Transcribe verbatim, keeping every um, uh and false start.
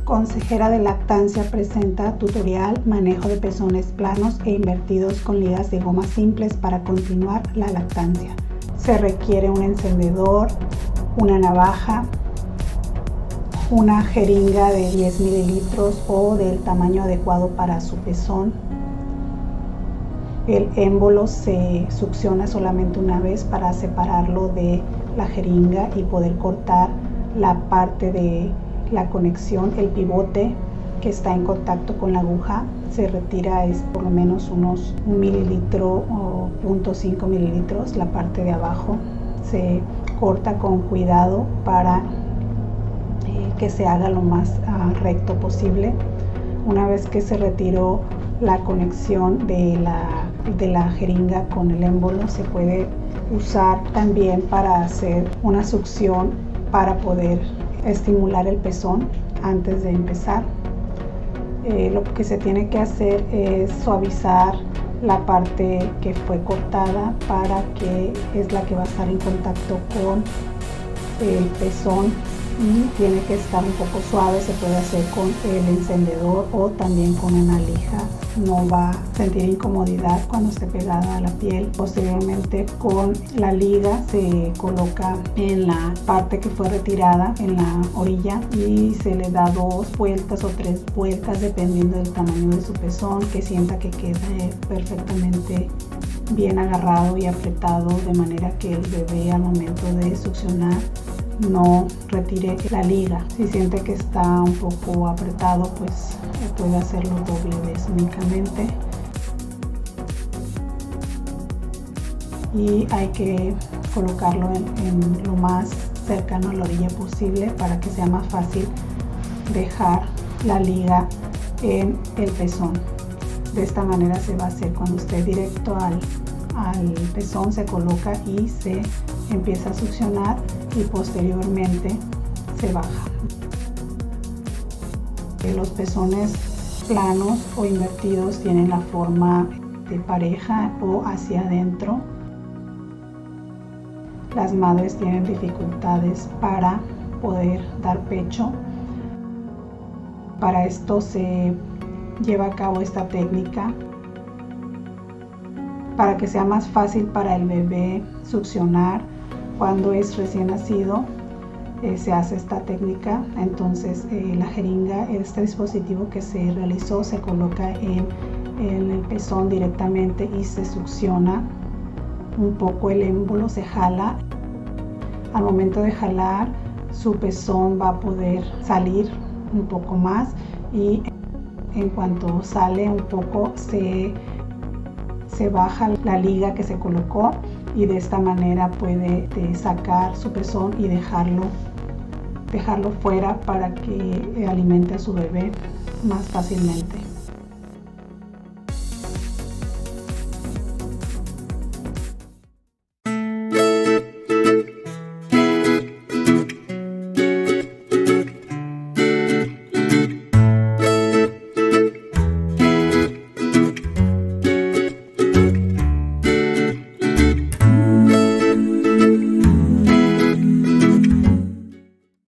Consejera de Lactancia presenta tutorial manejo de pezones planos e invertidos con ligas de goma simples para continuar la lactancia. Se requiere un encendedor, una navaja, una jeringa de diez mililitros o del tamaño adecuado para su pezón. El émbolo se succiona solamente una vez para separarlo de la jeringa y poder cortar la parte de la conexión, el pivote que está en contacto con la aguja. Se retira es por lo menos unos un mililitro o punto cinco mililitros. La parte de abajo se corta con cuidado para eh, que se haga lo más uh, recto posible. Una vez que se retiró la conexión de la, de la jeringa con el émbolo, se puede usar también para hacer una succión para poder estimular el pezón antes de empezar. Eh, lo que se tiene que hacer es suavizar la parte que fue cortada, para que es la que va a estar en contacto con el pezón, y tiene que estar un poco suave. Se puede hacer con el encendedor o también con una lija. No va a sentir incomodidad cuando esté pegada a la piel. Posteriormente, con la liga se coloca en la parte que fue retirada, en la orilla, y se le da dos vueltas o tres vueltas dependiendo del tamaño de su pezón, que sienta que quede perfectamente bien agarrado y apretado, de manera que el bebé al momento de succionar no retire la liga. Si siente que está un poco apretado, pues puede hacerlo doble vez únicamente. Y hay que colocarlo en, en lo más cercano a la orilla posible para que sea más fácil dejar la liga en el pezón. De esta manera se va a hacer. Cuando esté directo al, al pezón, se coloca y se empieza a succionar, y posteriormente se baja. Los pezones planos o invertidos tienen la forma de pareja o hacia adentro. Las madres tienen dificultades para poder dar pecho. Para esto se lleva a cabo esta técnica para que sea más fácil para el bebé succionar. Cuando es recién nacido, eh, se hace esta técnica. Entonces eh, la jeringa, este dispositivo que se realizó, se coloca en, en el pezón directamente y se succiona un poco el émbolo, se jala. Al momento de jalar, su pezón va a poder salir un poco más, y en cuanto sale un poco se, se baja la liga que se colocó, y de esta manera puede de, sacar su pezón y dejarlo, dejarlo fuera para que alimente a su bebé más fácilmente.